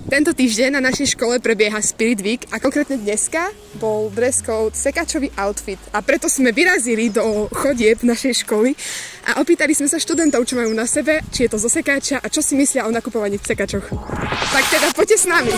Tento týždeň na našej škole prebieha Spirit Week a konkrétne dneska bol dress code sekáčový outfit a preto sme vyrazili do chodieb našej školy a opýtali sme sa študentov, čo majú na sebe, či je to zo sekáča a čo si myslia o nakupovaní v sekáčoch. Tak teda poďte s nami.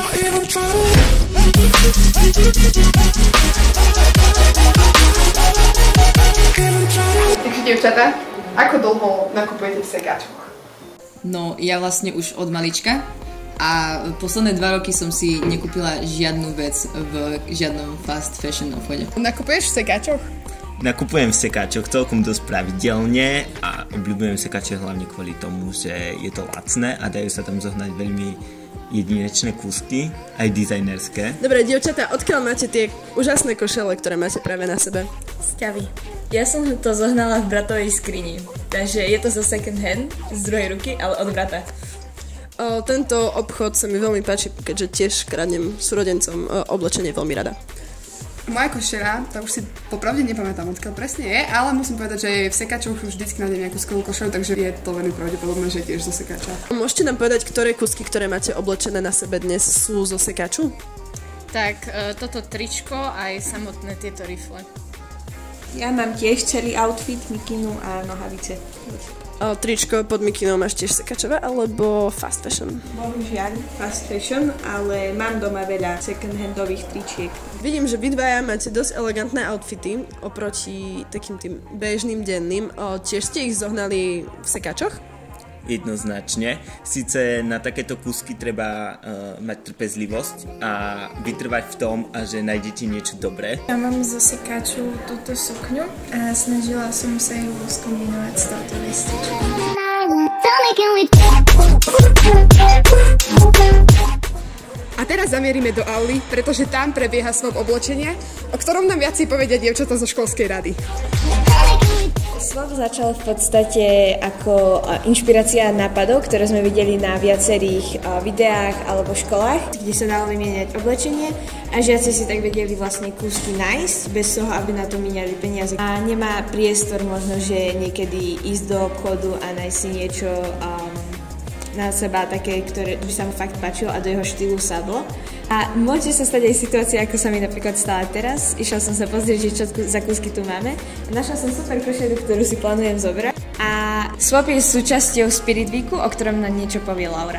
Takže dievčatá, ako dlho nakupujete v sekáčoch? No, ja vlastne už od malička. A posledné 2 roky som si nekúpila žiadnu vec v žiadnom fast fashion obchode. Nakupuješ v sekáčoch? Nakupujem v sekáčoch celkom dosť pravidelne a obľúbujem sekáče hlavne kvôli tomu, že je to lacné a dajú sa tam zohnať veľmi jedinečné kúsky, aj dizajnerské. Dobre, dievčatá, odkiaľ máte tie úžasné košele, ktoré máte práve na sebe? Z Ťavy. Ja som to zohnala v bratovej skrini, takže je to zo second hand, z druhej ruky, ale od brata. Tento obchod sa mi veľmi páči, keďže tiež kradnem súrodencom oblečenie veľmi rada. Moja košera, to už si popravde nepamätám, odkiaľ presne je, ale musím povedať, že v sekáčoch vždycky nájdem nejakú skvelú košelu, takže je to veľmi pravdepodobné, že tiež zo sekáča. Môžete nám povedať, ktoré kúsky, ktoré máte oblečené na sebe dnes, sú zo sekáču? Tak, toto tričko aj samotné tieto rifle. Ja mám tiež celý outfit, mikinu a nohavice. Tričko pod mikinou máš tiež sekáčové alebo fast fashion? Bohužiaľ fast fashion, ale mám doma veľa second-handových tričiek. Vidím, že vy dvaja máte dosť elegantné outfity oproti takým tým bežným denným. Tiež ste ich zohnali v sekáčoch? Jednoznačne. Sice na takéto kúsky treba mať trpezlivosť a vytrvať v tom, a že nájdete niečo dobré. Ja mám zo sekáču túto sukňu a snažila som sa ju skombinovať s touto lističkou. A teraz zamierime do auly, pretože tam prebieha swap oblečenia, o ktorom nám viac povedia dievčatá zo školskej rady. Swap začal v podstate ako inšpirácia nápadov, ktoré sme videli na viacerých videách alebo školách, kde sa dalo vymieňať oblečenie a žiaci si tak vedeli vlastne kúsky nájsť, bez toho, aby na to míňali peniaze. A nemá priestor možno, že niekedy ísť do obchodu a nájsť si niečo na seba také, ktoré by sa mu fakt páčilo a do jeho štýlu sadlo. A môže sa stať aj situácia, ako sa mi napríklad stala teraz. Išla som sa pozrieť, že čo za kúsky tu máme. Našla som super košelu, ktorú si plánujem zobrať. A swap je súčasťou Spirit Weeku, o ktorom nám niečo povie Laura.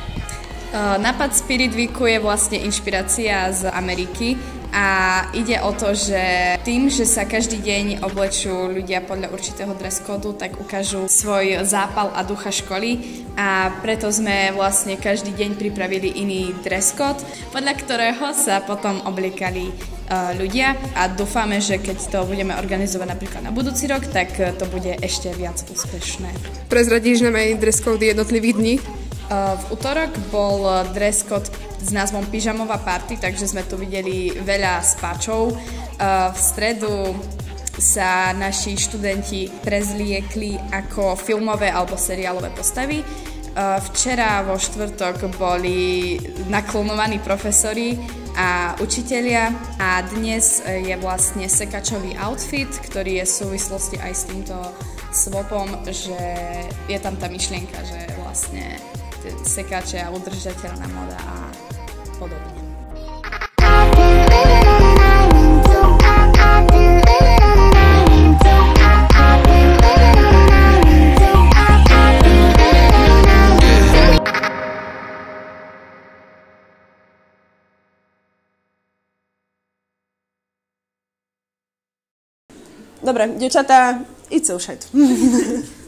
Nápad Spirit Weeku je vlastne inšpirácia z Ameriky a ide o to, že tým, že sa každý deň oblečú ľudia podľa určitého dress kódu, tak ukážu svoj zápal a ducha školy a preto sme vlastne každý deň pripravili iný dress kód, podľa ktorého sa potom obliekali ľudia a dúfame, že keď to budeme organizovať napríklad na budúci rok, tak to bude ešte viac úspešné. Prezradíš nám aj dress kódy jednotlivých dní? V utorok bol dress code s názvom Pyžamová party, takže sme tu videli veľa spáčov. V stredu sa naši študenti prezliekli ako filmové alebo seriálové postavy. Včera vo štvrtok boli naklonovaní profesori a učitelia a dnes je vlastne sekáčový outfit, ktorý je v súvislosti aj s týmto swapom, že je tam tá myšlienka, že vlastne sekáče a udržateľná moda a podobne. Dobre, dievčatá, it's so shit.